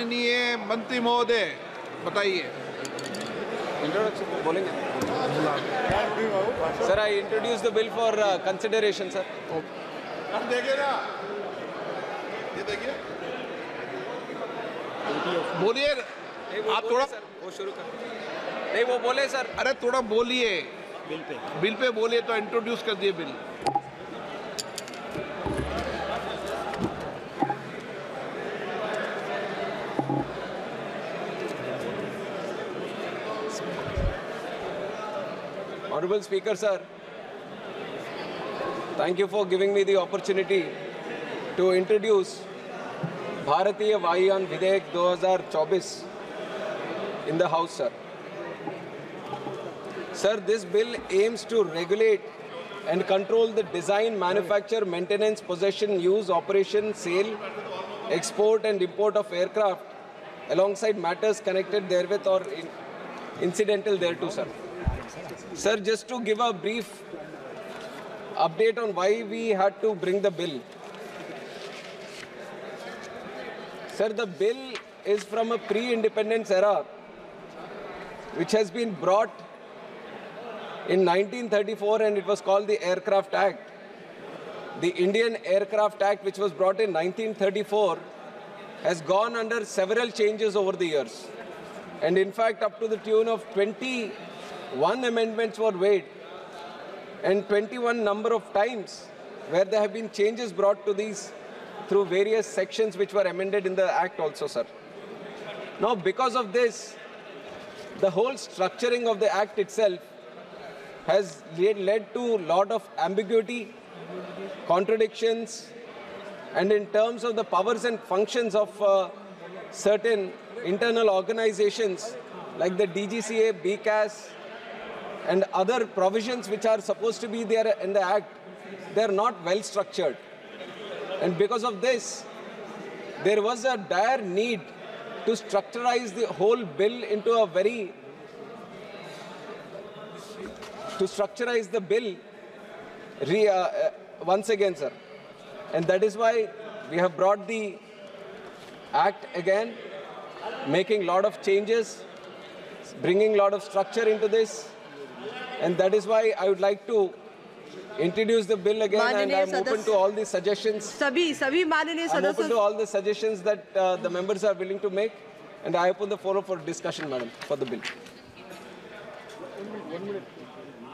माननीय मंत्री महोदय बताइए। इंट्रोडक्शन बोलेंगे sir. I introduce the bill for consideration sir. देखिए ना, ये देखिए, बोलिए आप थोड़ा। वो शुरू कर। नहीं वो बोले सर। अरे थोड़ा बोलिए, बिल पे बोलिए तो इंट्रोड्यूस कर दिए bill. Honorable Speaker sir, thank you for giving me the opportunity to introduce Bharatiya Vayuyan Vidheyek 2024 in the House sir. Sir, this bill aims to regulate and control the design, manufacture, maintenance, possession, use, operation, sale, export and import of aircraft alongside matters connected therewith or incidental thereto sir. Sir, just to give a brief update on why we had to bring the bill. Sir, the bill is from a pre-independence era which has been brought in 1934 and it was called the Aircraft Act. The Indian Aircraft Act, which was brought in 1934, has gone under several changes over the years. And in fact, up to the tune of 21 amendments were made and 21 number of times where there have been changes brought to these through various sections which were amended in the Act also, sir. Now, because of this, the whole structuring of the Act itself has led to a lot of ambiguity, contradictions, and in terms of the powers and functions of certain internal organizations like the DGCA, BCAS, and other provisions which are supposed to be there in the Act, they are not well structured. And because of this, there was a dire need to structurize the whole bill into a very once again, sir. And that is why we have brought the Act again, making a lot of changes, bringing a lot of structure into this. And that is why I would like to introduce the bill again, and I am open to all the suggestions. I'm open to all the suggestions that the members are willing to make, and I open the forum for discussion, madam, for the bill. 1 minute.